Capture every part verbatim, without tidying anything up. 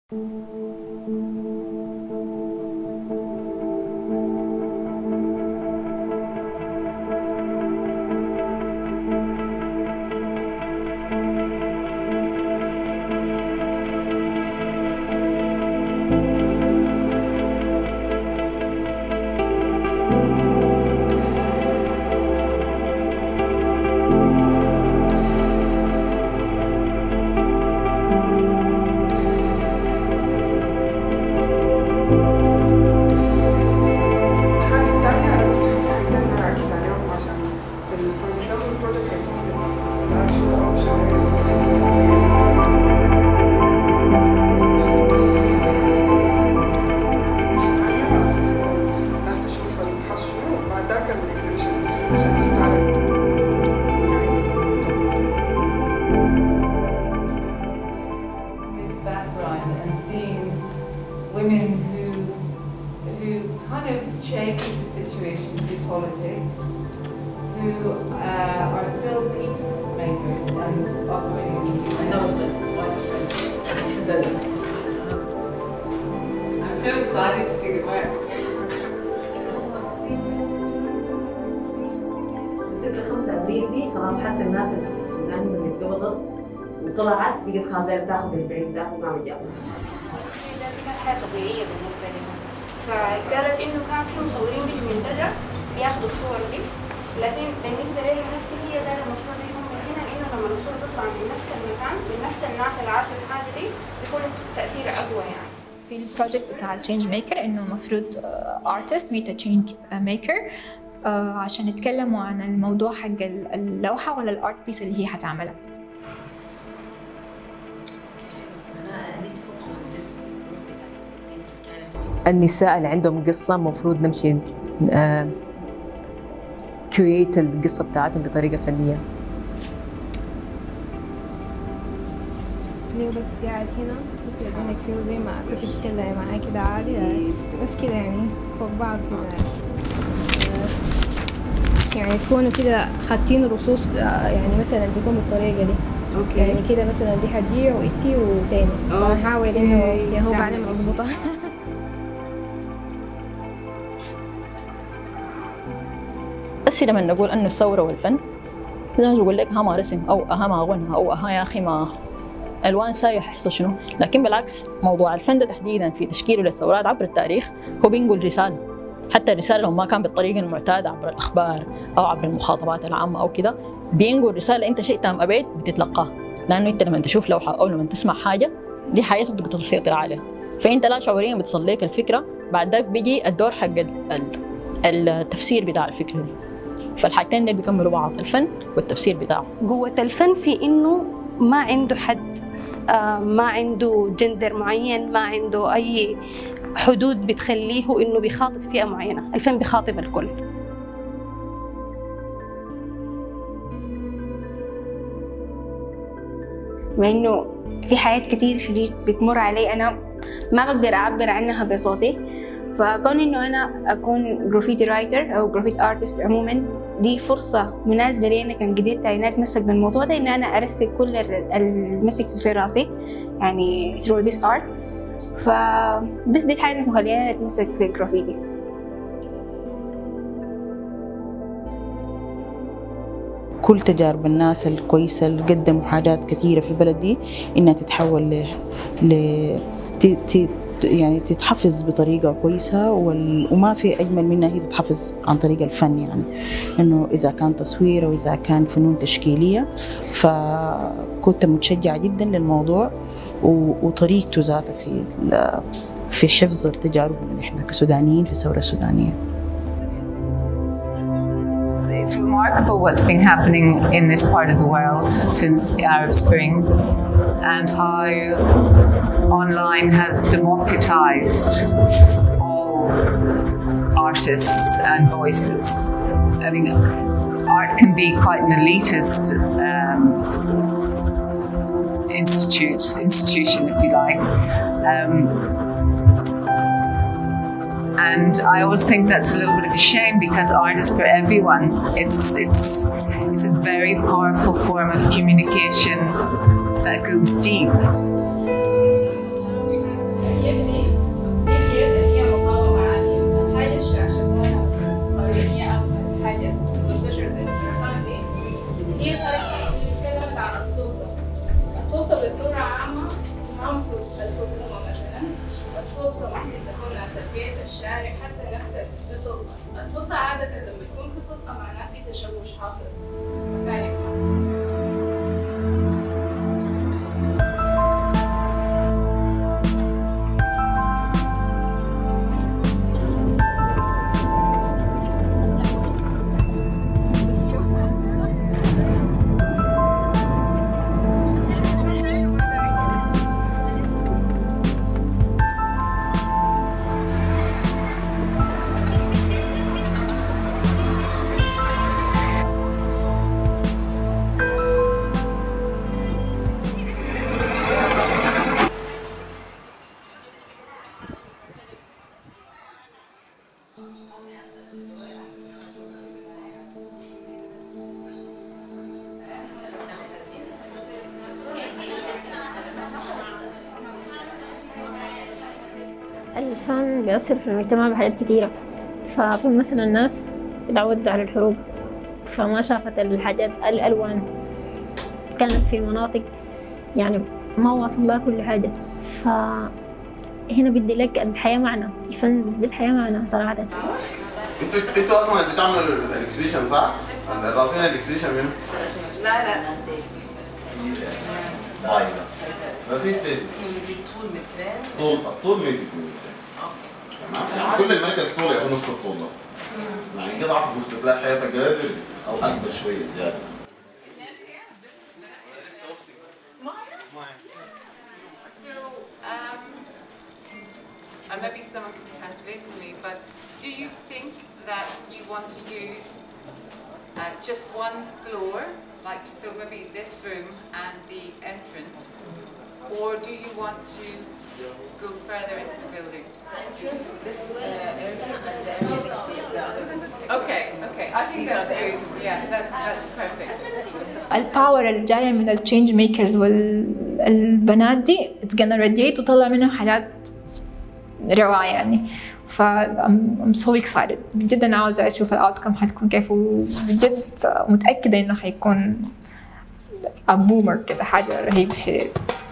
Women who who kind of change the situation through politics, who uh, are still peacemakers and operating in the I know it's been widespread. It's the, I'm so excited to see the work. الذكرى خمسة أبريل دي خلاص حتى الناس اللي في السودان من اتقبضت وطلعت بقت خلاص تاخذ البريك ده وما بتجاوز. دي كانت حاجة طبيعية بالنسبة لهم، فقالت إنه كان في مصورين بيجوا من برا بياخدوا الصور دي، لكن بالنسبة لي هسه هي ده المفروض يكون هنا إنه لما الصورة تطلع من نفس المكان من نفس الناس اللي عاشوا الحاجة دي بيكون تأثيرها أقوى يعني. في البروجكت بتاع التشينج ميكر إنه المفروض artist meet a change maker عشان يتكلموا عن الموضوع حق اللوحة ولا الارت بيس اللي هي حتعملها. النساء اللي عندهم قصة مفروض نمشي كرييت القصة بتاعتهم بطريقة فنية. ليه بس قاعد هنا كنت قدامك فيه زي ما كنت بتتكلم معاي كده عادي بس كده يعني فوق بعض كده يعني تكونوا كده خاتين رصوص يعني مثلا بيكون بالطريقة دي. اوكي. يعني كده مثلا دي حدية وإنتي وتاني. فنحاول إنه يا هو بعدين مظبوطة. بس لما نقول انه الثوره والفن الناس يقول لك ها ما رسم او ها ما غنى او ها يا اخي ما الوان سايح يحصل شنو، لكن بالعكس موضوع الفن ده تحديدا في تشكيله للثورات عبر التاريخ هو بينقل رساله، حتى الرساله لو ما كان بالطريقه المعتاده عبر الاخبار او عبر المخاطبات العامه او كده بينقل رساله انت شئت ام ابيت بتتلقاها، لانه انت لما تشوف لوحه او لما تسمع حاجه دي حياتك بدك تسيطر عليها، فانت لا شعوريا بتصل لك الفكره بعد ذاك بيجي الدور حق التفسير بتاع الفكره دي. فالحاجتين دول بيكملوا بعض، الفن والتفسير بتاعه. قوة الفن في إنه ما عنده حد، آه ما عنده جندر معين، ما عنده أي حدود بتخليه إنه بيخاطب فئة معينة، الفن بيخاطب الكل. مع إنه في حياة كتير شديد بتمر علي أنا ما بقدر أعبر عنها بصوتي، فكون إنه أنا أكون جرافيتي رايتر أو جرافيتي آرتست عموماً دي فرصة مناسبة لي. أنا كان قدرت إني أتمسك بالموضوع ده، إن أنا أرسل كل المسكس في راسي يعني through this art، فبس دي الحاجة اللي مخليني أتمسك في الجرافيتي. كل تجارب الناس الكويسة اللي قدموا حاجات كثيرة في البلد دي إنها تتحول ل, ل... ت... ت... يعني تتحفظ بطريقة كويسة، وما في أجمل منها هي تتحفظ عن طريق الفن، يعني إنه إذا كان تصوير أو إذا كان فنون تشكيلية. فكنت متشجعة جدا للموضوع وطريقته ذاته في في حفظ التجارب نحن كسودانيين في الثورة السودانية. It's remarkable what's been happening in this part of the world since the Arab Spring, and how online has democratized all artists and voices. I mean, art can be quite an elitist um, institute, institution, if you like. Um, And I always think that's a little bit of a shame, because art is for everyone. It's, it's, it's a very powerful form of communication that goes deep. نقصد الحكومة مثلا، السلطة ممكن تكون ناس البيت، الشارع، حتى نفسك في سلطة. السلطة عادة لما تكون في سلطة معناه في تشوش حاصل. يعني الفن بيأثر في المجتمع بحاجات كتيرة. ففي مثلا الناس اتعودت على الحروب، فما شافت الحاجات الألوان، كانت في مناطق يعني ما واصل لها كل حاجة. فهنا بدي لك الحياة معنى، الفن بدي الحياة معنى صراحة. انتوا انتوا اصلا اللي بتعملوا الاكسبيشن صح؟ راسين الاكسبيشن منو؟ لا لا طيب ما في سبيس. طول مترين. طول الطول ما يزيد من مترين. تمام؟ كل المركز طول ياخذ نفس الطول ده. يعني قطعة ممكن تلاقي حياتها قادر او اكبر شوية زيادة بس. And maybe someone can translate for me, but do you think that you want to use uh, just one floor, like so maybe this room and the entrance, or do you want to go further into the building? Entrance, this uh, area and the area next to the other. Okay, okay, I think that's good. Yeah, that's, that's perfect. الباور اللي جاية من التشينج ميكرز والبنات دي it's gonna radiate وطلع منها حاجات روعة يعني. ف I'm, I'm so excited جدا، عاوزة أشوف الأوتكم حتكون كيف، وبجد متأكدة إنه حيكون a boomer كده، حاجة رهيبة شديد.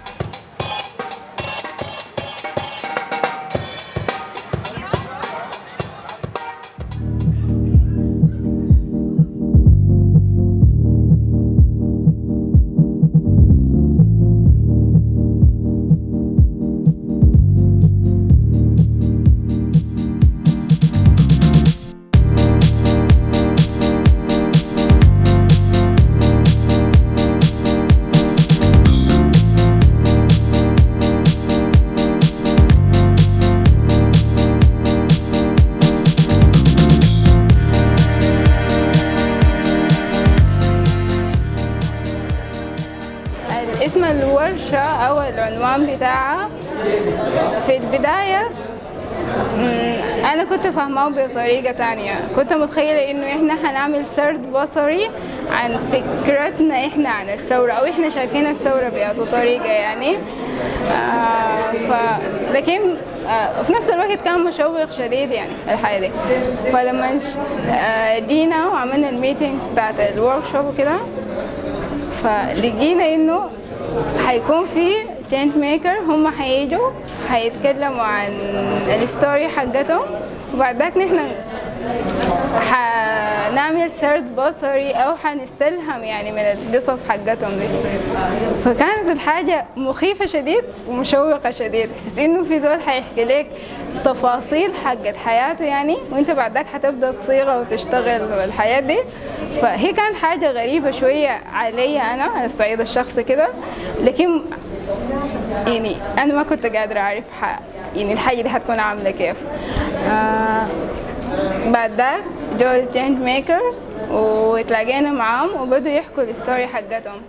اسم الورشة أو العنوان بتاعها في البداية أنا كنت فاهماه بطريقة تانية. كنت متخيلة إنه إحنا هنعمل سرد بصري عن فكرتنا إحنا عن الثورة، أو إحنا شايفين الثورة بأي طريقة يعني. آه ف... لكن آه في نفس الوقت كان مشوق شديد يعني الحاجة دي. فلما آه جينا وعملنا الميتينجز بتاعت الورك شوب وكده، فلقينا إنه حيكون في تشينج ميكر، هم حييجوا حيتكلموا عن الستوري حقتهم، وبعد ذاك نحن حنعمل سرد بصري او حنستلهم يعني من القصص حقتهم دي. فكانت الحاجة مخيفة شديد ومشوقة شديد، حسيت انه في زول حيحكي لك تفاصيل حقت حياته يعني، وانت بعد ذاك حتبدا تصيغها وتشتغل الحياة دي. فهي كانت حاجة غريبة شوية علي انا على الصعيد الشخصي كده، لكن يعني انا ما كنت قادرة اعرف يعني الحاجة دي حتكون عاملة كيف. آه بعد ذاك جو التشينج ميكرز وتلاقينا معاهم وبدوا يحكوا الستوري حقتهم.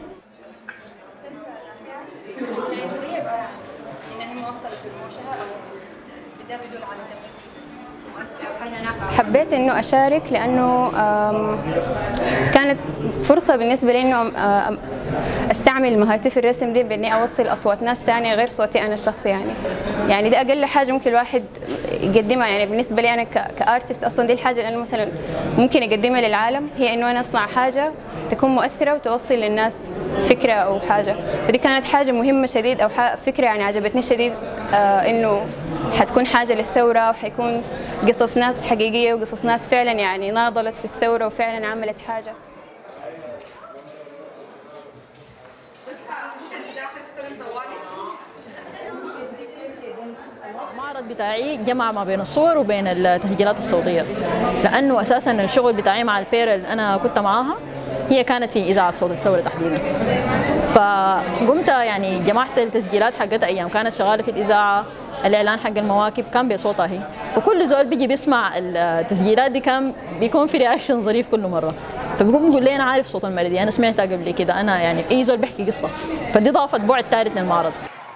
حبيت انه اشارك لانه كانت فرصه بالنسبه لي انه استعمل مهارتي في الرسم دي باني اوصل اصوات ناس ثانيه غير صوتي انا الشخصي يعني. يعني دي اقل حاجه ممكن الواحد يقدمها يعني بالنسبه لي انا كارتست. اصلا دي الحاجه اللي انا مثلا ممكن اقدمها للعالم، هي انه انا اصنع حاجه تكون مؤثره وتوصل للناس فكرة أو حاجة. فدي كانت حاجة مهمة شديد أو فكرة يعني عجبتني شديد، آه إنه حتكون حاجة للثورة وحيكون قصص ناس حقيقية وقصص ناس فعلا يعني ناضلت في الثورة وفعلا عملت حاجة. المعرض بتاعي جمع ما بين الصور وبين التسجيلات الصوتية، لأنه أساساً الشغل بتاعي مع البير اللي أنا كنت معاها هي كانت في إذاعة صوت الثورة تحديداً. فقمت يعني جمعت التسجيلات حقتها أيام كانت شغالة في الإذاعة، الإعلان حق المواكب كان بصوتها هي، وكل زول بيجي بيسمع التسجيلات دي كان بيكون في رياكشن ظريف كل مرة، فبيقوم بيقول لي أنا عارف صوت المردي، أنا سمعتها قبل كده، أنا يعني أي زول بيحكي قصة، فدي ضافت بعد ثالث للمعرض.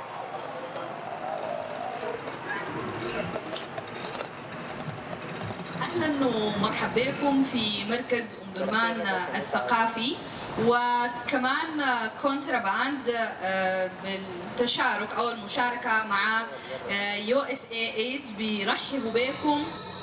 أهلا ومرحبا بكم في مركز أم درمان الثقافي، وكمان كونتراباند بالتشارك أو المشاركة مع يو اس اي ايدز بيرحبوا بكم.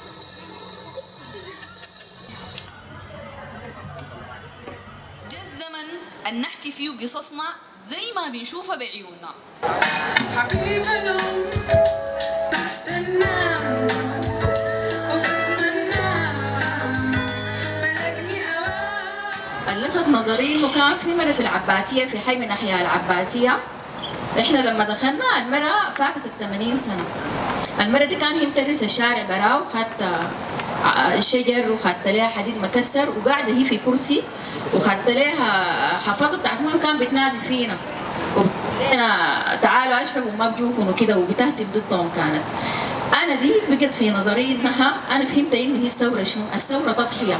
جاء الزمن أن نحكي فيه قصصنا زي ما بنشوفها بعيوننا. حبيبنا بستنى لفت نظري انه كان في مرة في العباسية في حي من احياء العباسية، احنا لما دخلنا المرة فاتت الثمانين سنة. المرة دي كان هي مترس الشارع براو، خدت شجر وخدت لها حديد مكسر وقاعدة هي في كرسي وخدت لها حفاظة بتاعت مويه وكان بتنادي فينا وبتقولنا تعالوا اشربوا ما بجوكم وكده وبتهتف ضدهم. كانت أنا دي بقت في نظري إنها أنا فهمت إنه هي الثورة شنو؟ الثورة تضحية.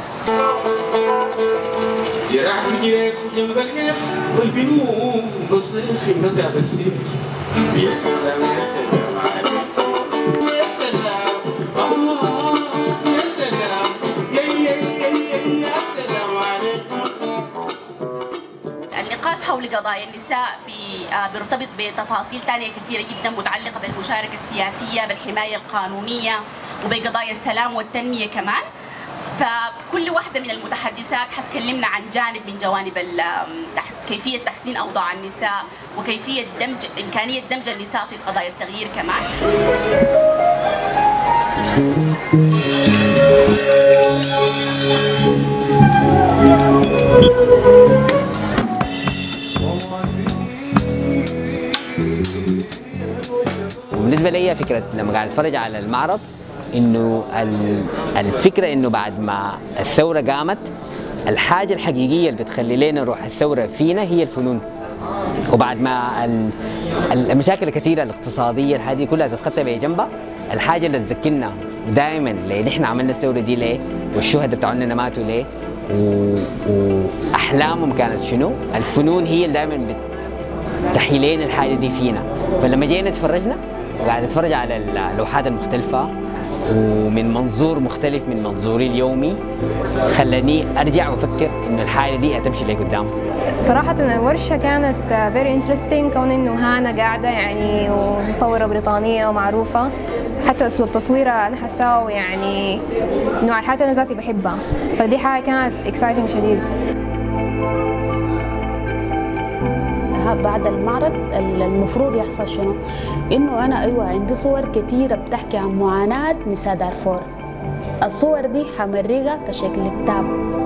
زرعت جريف جنب القف والبنوك بالصيف انقطع بالسيف. يا سلام يا سلام عليك يا سلام آه يا سلام يا يا يا يا يا سلام عليكم. النقاش حول قضايا النساء بيرتبط بتفاصيل ثانية كثيرة جدا متعلقة بالمشاركة السياسية، بالحماية القانونية، وبقضايا السلام والتنمية كمان. فكل واحدة من المتحدثات حتكلمنا عن جانب من جوانب كيفية تحسين أوضاع النساء وكيفية دمج إمكانية دمج النساء في قضايا التغيير كمان. بالنسبة لي فكرة لما قاعد اتفرج على المعرض انه الفكرة انه بعد ما الثورة قامت الحاجة الحقيقية اللي بتخلي لنا روح الثورة فينا هي الفنون. وبعد ما المشاكل الكثيرة الاقتصادية هذه كلها تتخطى بجنبها، الحاجة اللي تذكرنا دائما ليه نحن عملنا الثورة دي ليه، والشهداء بتاعنا ماتوا ليه، واحلامهم كانت شنو، الفنون هي اللي دائما بتحيي لنا الحاجة دي فينا. فلما جينا تفرجنا وقاعد اتفرج على اللوحات المختلفة ومن منظور مختلف من منظوري اليومي، خلاني ارجع وافكر انه الحاجه دي هتمشي لقدام. صراحة الورشة كانت very interesting، كون انه هانا قاعدة يعني ومصورة بريطانية ومعروفة، حتى اسلوب تصويرها انا حاساه يعني نوع الحاجات انا ذاتي بحبها، فدي حاجة كانت exciting شديد. بعد المعرض المفروض يحصل شنو؟ انه انا ايوه عندي صور كثيره بتحكي عن معاناه نساء دارفور. الصور دي حمرقها كشكل كتاب.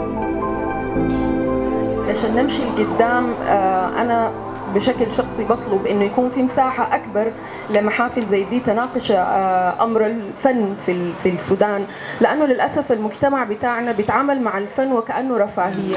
عشان نمشي لقدام انا بشكل شخصي بطلب انه يكون في مساحه اكبر لمحافل زي دي تناقش امر الفن في في السودان، لانه للاسف المجتمع بتاعنا بيتعامل مع الفن وكانه رفاهيه.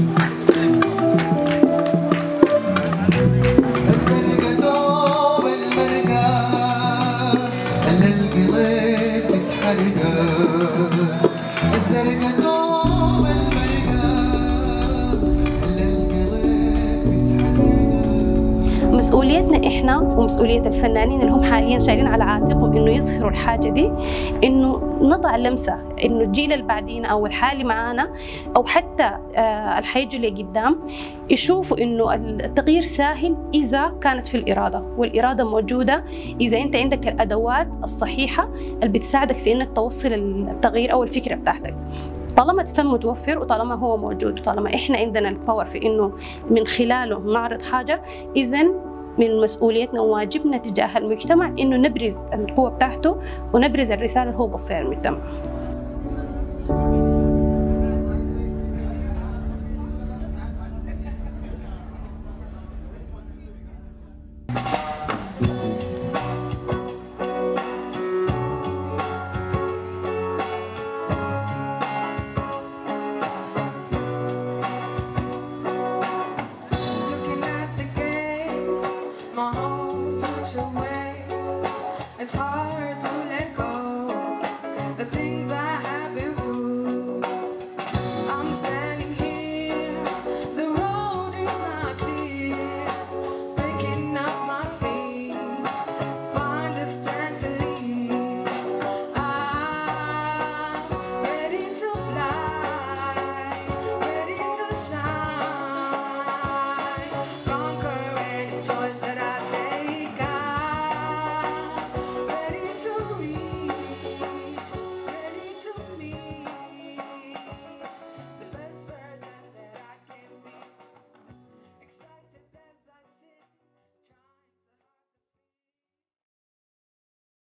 مسؤوليتنا احنا ومسؤوليه الفنانين اللي هم حاليا شايلين على عاتقهم انه يظهروا الحاجه دي، انه نضع لمسه انه الجيل اللي بعدين او الحالي معانا او حتى اللي حيجوا لقدام يشوفوا انه التغيير سهل اذا كانت في الاراده، والاراده موجوده اذا انت عندك الادوات الصحيحه اللي بتساعدك في انك توصل التغيير او الفكره بتاعتك. طالما الفن متوفر وطالما هو موجود وطالما احنا عندنا الباور في انه من خلاله نعرض حاجه، اذا من مسؤوليتنا وواجبنا تجاه المجتمع انه نبرز القوه بتاعته ونبرز الرساله اللي هو بصير المجتمع. It's hard